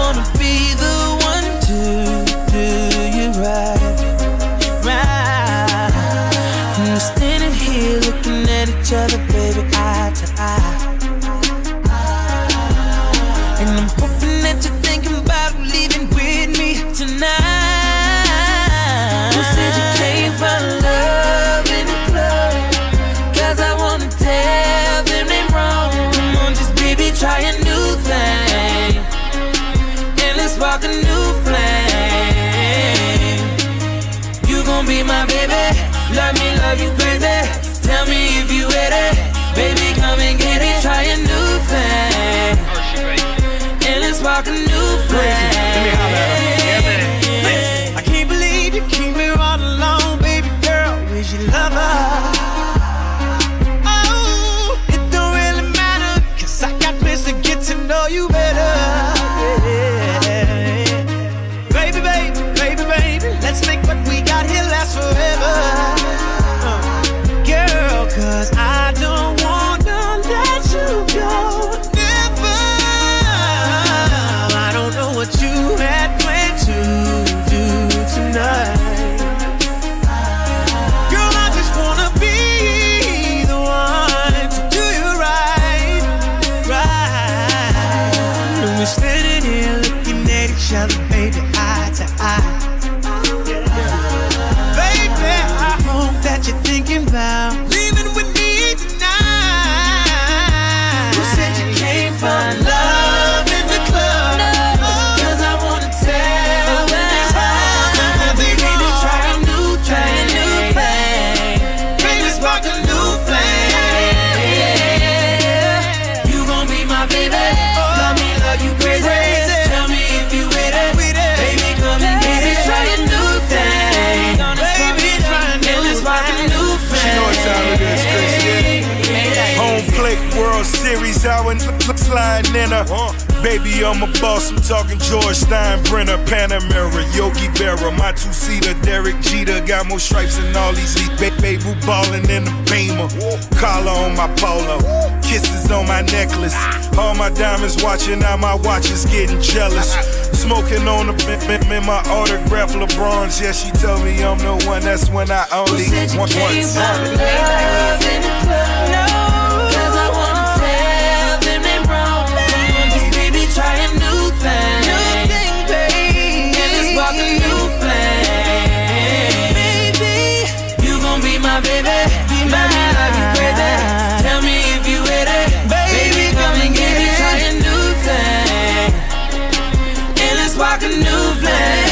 wanna be the one to do you right, right. And we're standing here looking at each other, baby, eye to eye. And I'm hoping that you're thinking about leaving with me tonight. Who said you came for love in the club? 'Cause I wanna tell them they wrong. Come on, just baby, try a new thing, and let's spark a new flame. You gon' be my baby, love me, love you crazy. Tell me if you ready, baby, come and get it. Try a new thing, and let's spark a new flame. Let me holler at him. I can't believe you keep me all alone, baby girl. Where's your lover? Oh, it don't really matter, 'cause I got plans to get to know you better. Yeah. Baby, baby, baby, baby, let's make what we got here last forever. Girl, 'cause I don't wanna let you go. Never. I don't know what you had planned to do tonight. Girl, I just wanna be the one to do you right, right. And we're standing here looking at each other, baby, eye to eye. Baby, I hope that you're thinking about leaving with me tonight. Who said you came for love in the club? 'Cause I wanna tell them it's wrong. Baby, try a new thing, baby, spark a new flame. You gon' be my baby, love me, love you crazy. Tell me if you with it, baby, come and get it. Try a new thing, baby, and let's spark a new flame. She know what time it is, Chris, yeah. Home plate, World Series, I went sliding in her. Baby, I'm a boss, I'm talking George Steinbrenner, Panamera, Yogi Berra, my two-seater, Derek Jeter, got more stripes than all these baby ballin' in the Beamer. Collar on my polo, kisses on my necklace, all my diamonds watching, now my watch is getting jealous. Smoking on the in my autograph LeBrons, yeah, she told me I'm the one, that's when I only want one. Try a new thing, baby, and let's spark a new flame. Baby, you gon' be my baby, love me, love you crazy. Tell me if you with it, baby, come and get it. Try a new thing, and let's spark a new flame.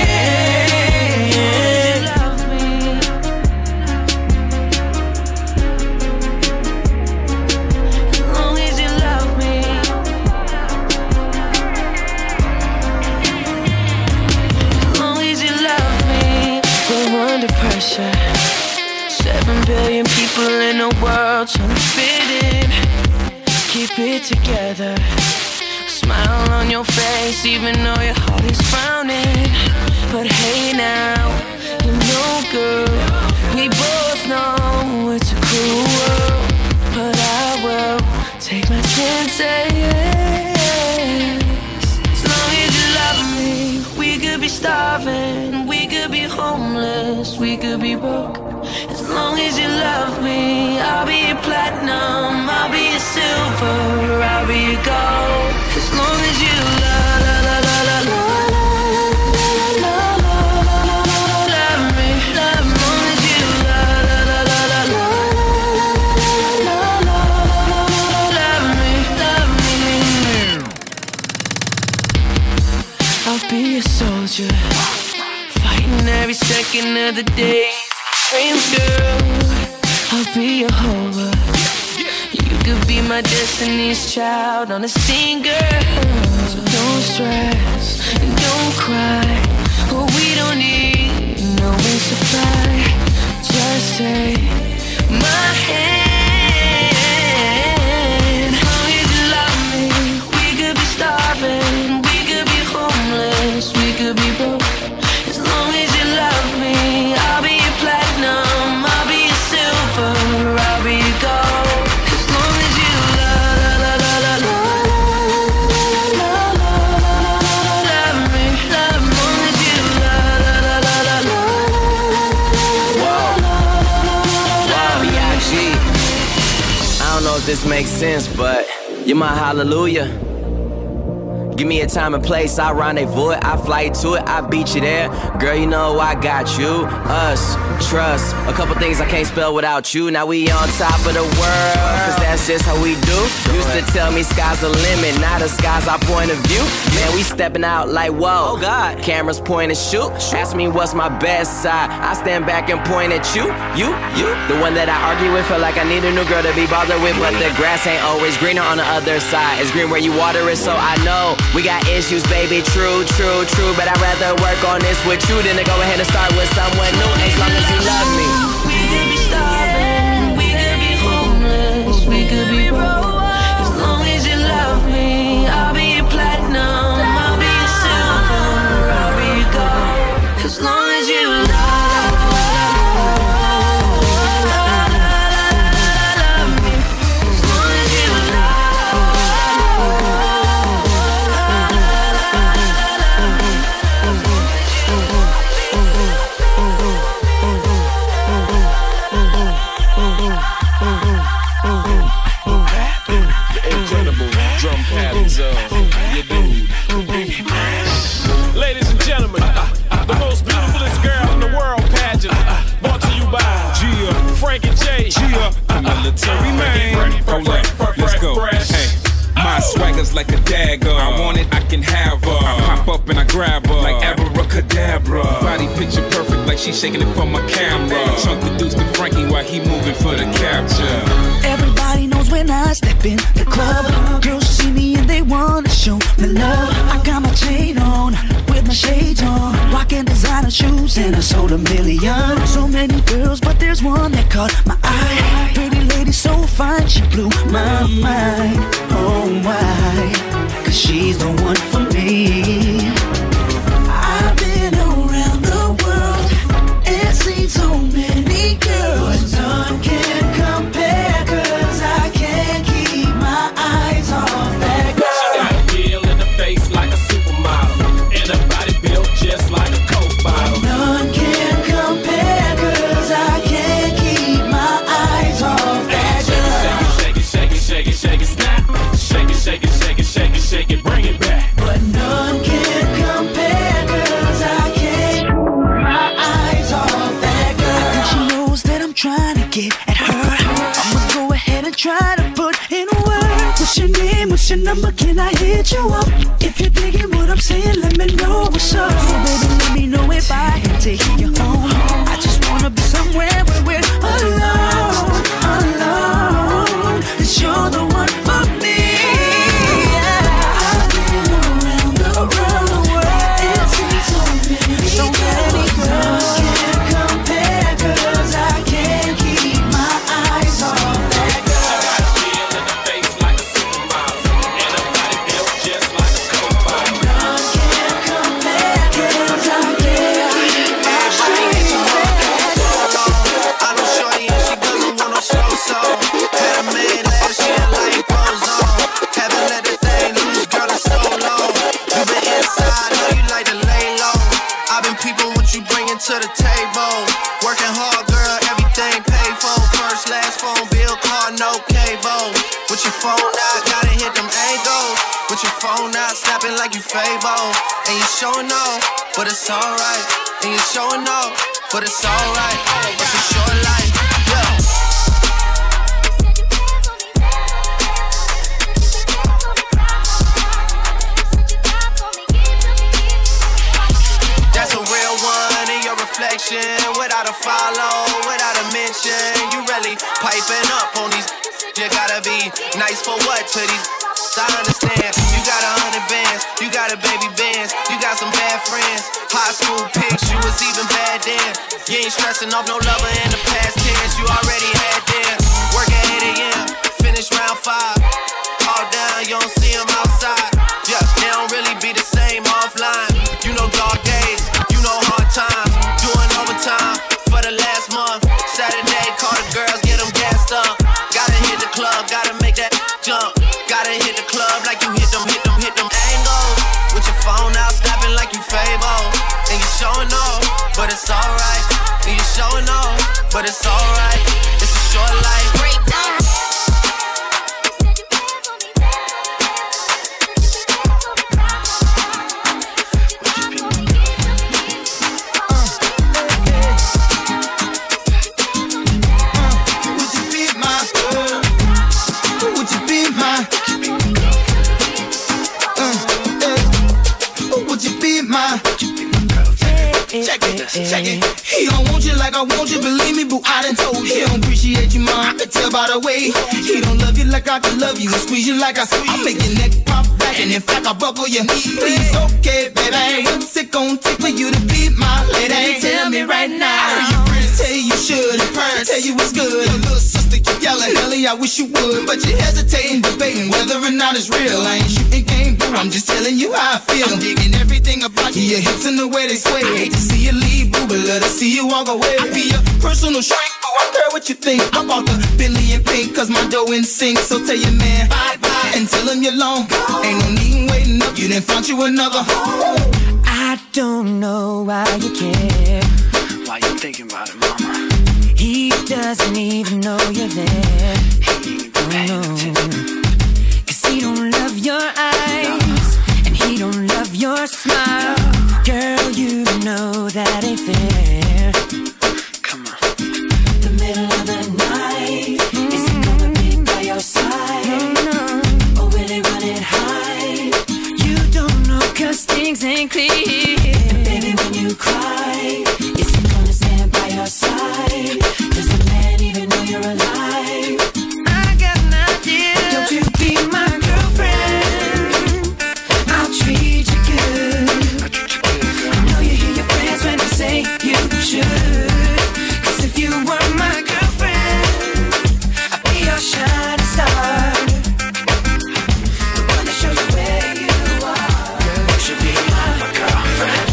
Pressure. 7 billion people in the world trying to fit in. Keep it together. Smile on your face even though your heart is frowning. But hey now, you know girl, we both know it's a cruel world. But I will take my chances. As long as you love me, we could be starving, we could be homeless, we could be broke. As long as you love me, I'll be your platinum, I'll be your silver, I'll be your gold. As long as you love me, as long as you love me. I'll be a soldier, fighting every second of the day. Dreams, girl, I'll be your hover. You could be my destiny's child on a stinger. So don't stress and don't cry. Oh, we don't need no wings to fly. Just take my hand. As long as you love me, we could be starving, we could be homeless, we could be broke. As long as you love me, I'll be your platinum, I'll be your silver, I'll be your gold. As long as you love this makes sense, but you're my hallelujah. Give me a time and place, I rendezvous it, I fly to it, I beat you there. Girl, you know I got you, us, trust. A couple things I can't spell without you. Now we on top of the world, cause that's just how we do. Used to tell me sky's the limit, now the sky's our point of view. Man, we stepping out like whoa, oh God. Cameras point and shoot. Ask me what's my best side, I stand back and point at you. The one that I argue with, feel like I need a new girl to be bothered with. But the grass ain't always greener on the other side. It's green where you water it, so I know we got issues, baby, true. But I'd rather work on this with you than to go ahead and start with someone new. As long as you love me. We could be starving, we could be homeless, we could be broke. As long as you love me, I'll be your platinum, I'll be your silver, I'll be your gold. As long as you love me. Ladies and gentlemen, the most beautifulest girl in the world pageant, brought to you by Frank and Jay. Military man. Hold up, let's go. Hey, my swagger's like a dagger. I want it, I can have her. I pop up and I grab her like abracadabra. Body picture perfect, like she's shaking it for my camera. Chunk the deuce to Frankie while he moving for the capture. Everybody knows when I step in the club, girls see me and they wanna show me love. I got my chain on with my shades on, rocking designer shoes and I sold 1 million. So many girls, but there's one that caught my eye. Pretty lady, so fine, she blew my mind. Oh why? Cause she's the one for me. I've been around the world and seen so many girls, but none can compare, cause I can't keep my eyes off that girl. She got a deal in the face like a supermodel, and her body built just like a Coke bottle. None can compare, cause I can't keep my eyes off that girl. Shake it, shake it, shake it, shake it, snap. Shake it, shake it, shake it, shake it, shake it, bring it back. But none can compare, cause I can't keep my eyes off that girl. I think she knows that I'm trying to get at her. I'ma go ahead and try to put in a word. What's your name, what's your number, can I hit you up? If you're digging what I'm saying, let me know what's up. So baby, let me know if I can take you home. I just wanna be somewhere where we're alone. Cause you're the one for me. I've been around the world and seen so many girls. Can't compare, cause I can't keep my eyes off that girl. She got a deal in the face like a supermodel, and her body built just like a Coke bottle. None can compare, cause I can't keep my eyes off that girl. I know shorty and she doesn't want no slow song. Had a man last year, life goes on. Haven't let the thing loose, girl, it's so long. You been inside, know you like to lay low. I've been peeping what you bringing to the table. Working hard, girl, everything paid for. First, last phone bill, car, no cable. With your phone out, gotta hit them angles. With your phone out, snapping like you Fable. And you showing off, but it's alright. And you showing off, but it's alright. It's a short life, yeah. That's a real one in your reflection. Without a follow, without a mention. You really piping up on these. You gotta be nice for what to these. I understand. You got 100 bands, you got a baby bands, you got some bad friends. High school pics, you was even bad then. You ain't stressing off no lover in the past tense. You already had them. Work at 8 a.m., finish round 5. All down, you don't see them outside. Yeah, they don't really be the same offline. You know dark days, you know hard times. Doing overtime for the last month. Saturday, call the girls, get them gassed up. Gotta hit the club, gotta make that jump. Gotta hit the club like you hit them angles. With your phone out, snapping like you Fable. And you showing off, but it's alright. And you showing off, but it's alright. It's a short life. Check it. He don't want you like I want you, believe me, boo, I done told you. He don't appreciate you, mom, I can tell by the way. He don't love you like I can love you, and squeeze you like I make your neck pop back, and in fact I buckle your knee. Please, okay, baby, what's it gon' take for you to be my lady? Tell me right now. I heard your friends tell you should, and parents tell you it's good. Your little sister keep yelling, Ellie, I wish you would, but you're hesitating, debating whether or not it's real. I ain't shooting game, boo, I'm just telling you how I feel. I'm digging everything about you, your hips and the way they sway. I hate to see you leave, boo, but love to see you walk away. I be your personal shrink, boo, I care what you think. I bought the Bentley in pink, cause my dough in sync. So tell your man bye-bye and tell him you're long. Ain't no need waiting up, you didn't find you another. I don't know why you care. Why you thinking about it, mama? He doesn't even know you're there. He ain't even paying attention. Cause he don't love your eyes, and he don't love your smile. Girl, you know that ain't fair. Come on. The middle of the night, is he gonna be by your side? No. Or will he run it high? You don't know cause things ain't clear. And baby, when you cry, is he gonna stand by your side? Does the man even know you're alive? I got an idea. Don't you be my girlfriend, I'll treat you good. I know you hear your friends when they say you should. Cause if you were my girlfriend, I'd be your shining star, the one that shows you where you are. Girl, you should be my girlfriend.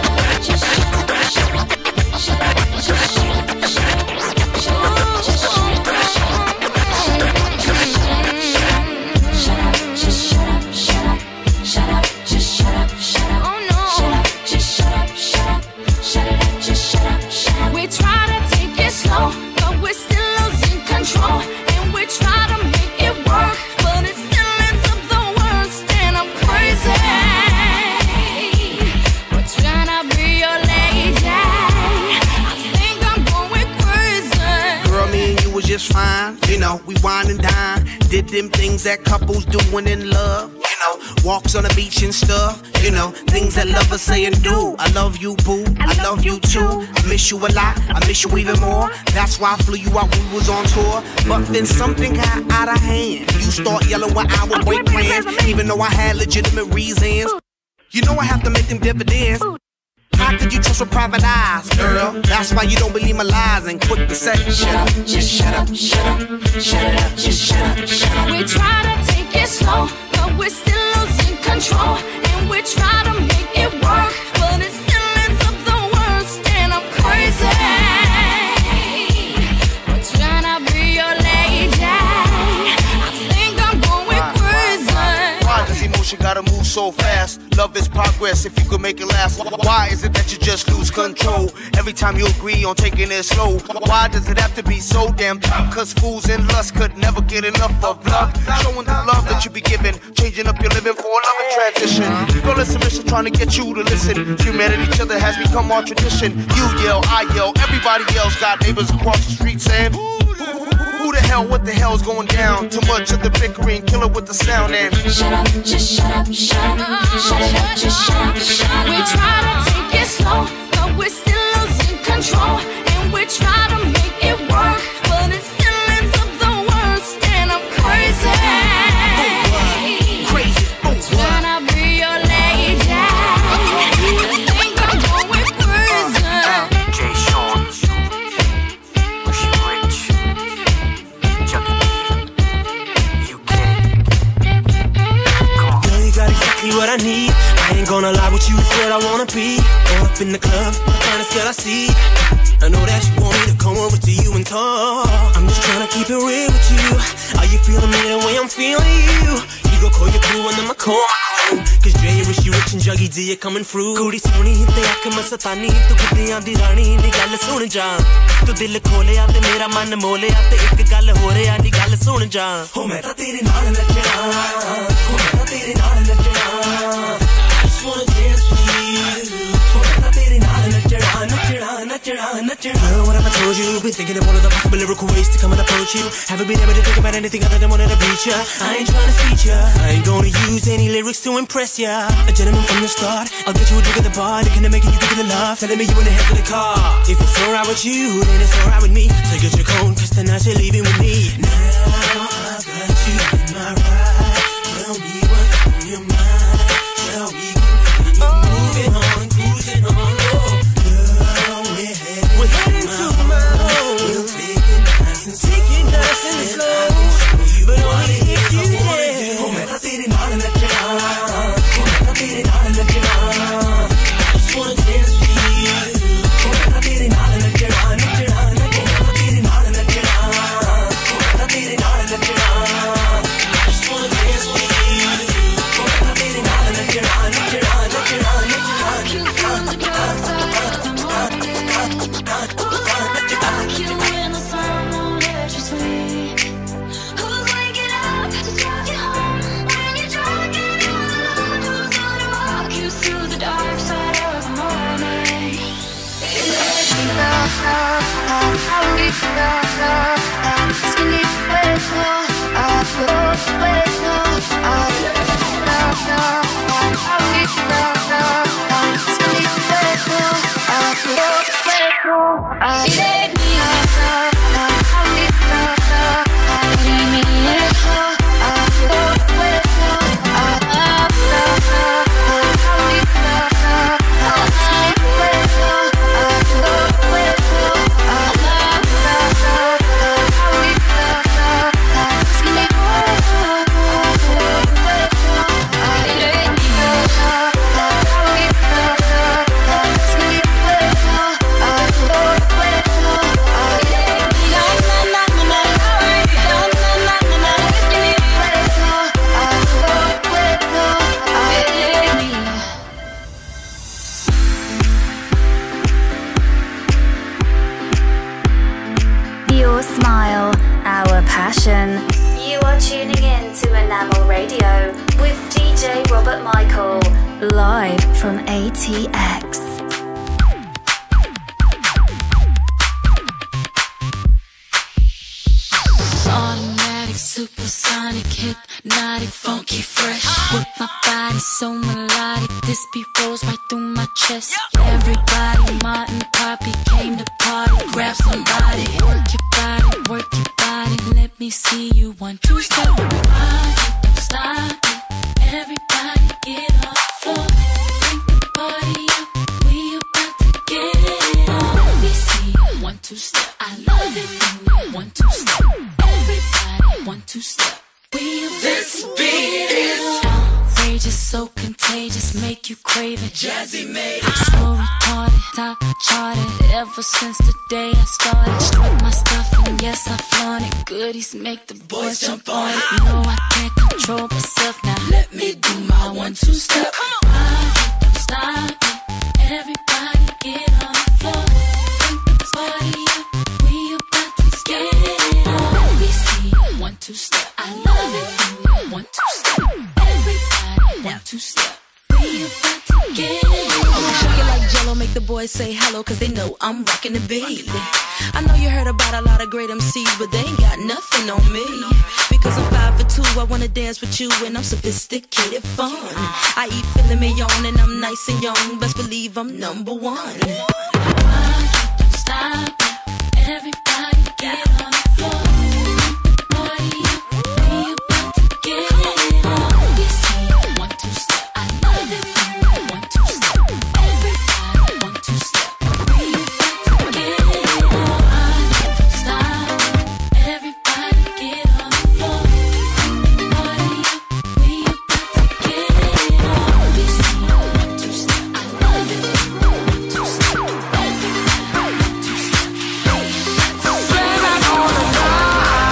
Just fine, you know, we wine and dine. Did them things that couples doing in love, you know, walks on the beach and stuff, you know, things that lovers say and do. I love you, boo, I love you too. I miss you a lot, I miss you even more. That's why I flew you out when we was on tour. But then something got out of hand. You start yelling when I would break plans, even though I had legitimate reasons. You know I have to make them dividends. How could you trust with private eyes, girl? That's why you don't believe my lies and quick to say, shut up, just shut up, shut up, shut it up, just shut up, shut up. We try to take it slow, but we're still losing control. And we try to make it work, but it still ends up the worst. And I'm crazy. We're trying to be your lady. I think I'm going crazy. Why does emotion gotta move so fast? Love is progress if you could make it last. Why is it that you just lose control every time you agree on taking it slow? Why does it have to be so damn tough? Cause fools and lust could never get enough of love. Showing the love that you be giving, changing up your living for a loving transition. Girl, it's a mission trying to get you to listen. Humanity, each other has become our tradition. You yell, I yell, everybody else got neighbors across the street saying, who the hell, what the hell's going down? Too much of the bickering, kill it with the sound and shut up, just shut up, shut up, shut it up, just shut up, shut up. We try to take it slow, but we're still losing control. And we try to make it work, but it still ends up the worst. And I'm crazy. crazy. Trying to be your lady. I think I'm going crazy. Jay Sean, Bushy Rich, Chucky D, you get it. Come on. Girl, you got exactly what I need. I ain't gonna lie with you, it's where I wanna be. All up in the club, the finest girl I see. I know that you want me to come over to you and talk. I'm just trying to keep it real with you. Are you feeling me the way I'm feeling you? You go call your crew and then I call my crew. Cause Jay, Rishi, Rich and Juggy D are coming through. Kudi soni te aakh masatani, tu guddiyan di rani ni gall sun ja. Tu dil kholeya te mera man moleya te ek gall ho reya ni gall sun ja. Ho main ta tere naal nachna, ho main ta tere naal nachna. I just wanna dance with you. Ho main ta tere naal nachna, nachna, nachna, nachna. Girl, what have I told you? Been thinking of all of the possible lyrical ways to come and approach you. Haven't been able to think about anything other than wanting to beat ya. I ain't trying to feature, I ain't gonna use any lyrics to impress ya. A gentleman from the start. I'll get you a drink of the bar, looking at making you think of the love. Telling me you in the head of the car. If it's alright with you, then it's alright with me. So get your coat, cause tonight you're leaving with me. Now I've got you in my ride. Tell me what's on your mind. Shall we continue moving on, cruising on? Girl, we're heading to my home. We'll take it nice and slow. But only if you dare. Come and put it all in the jar. Come and put it all in the jar. I just wanna dance with you. Come and put it all in the jar. Come and put it all in the jar. Come and put it all in the jar. I just wanna dance with you. Come and put it all in the jar. You are tuning in to Enamel Radio with DJ RobertMichael, live from ATX. Automatic, supersonic, hypnotic, funky, fresh. With my body so melodic, this beat rolls right through my chest. Everybody, Martin Poppy came to party. Grab somebody, work your body, work your body. Let me see you 1, 2, step. Rock it, don't stop it. Everybody get on the floor. Bring the party up, we about to get it on. Let me see you 1, 2, step. I love it when you 1, 2, step. Everybody 1, 2, step. This beat is outrageous, so contagious, make you crave it. Jazzy made it. So retarded, top charted. Ever since the day I started, strip my stuff and yes I flaunt it. Goodies make the boys jump on it. No, I can't control myself now. Let me do my 1, 2, step. Rock it, don't stop it. Everybody get on the floor. Bring the party up, we about to get it on. Let me see you 1, 2, step. I love it when you 1, 2, step. Everybody 1, 2, step. We about to get it on. I'ma show you like Jello, make the boys say hello, cause they know I'm rocking the beat. I know you heard about a lot of great MCs, but they ain't got nothing on me. Because I'm 5 for 2, I wanna dance with you, and I'm sophisticated fun. I eat filet mignon, and I'm nice and young. Best believe I'm number 1. Rock it, don't stop it. Everybody get on the floor. Party up, we about to get it on. You see, 1, 2, step. I love it when you 1, 2, step. Everybody 1, 2, step. We about to get it on. Don't stop it. Everybody get on the floor. Party up, we about to get it on. You see, 1, 2, step. I love it when you 1, 2, step. Everybody 1, 2, step. We about to get it on.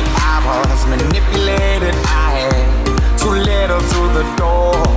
I was manipulated. I had too little through the door.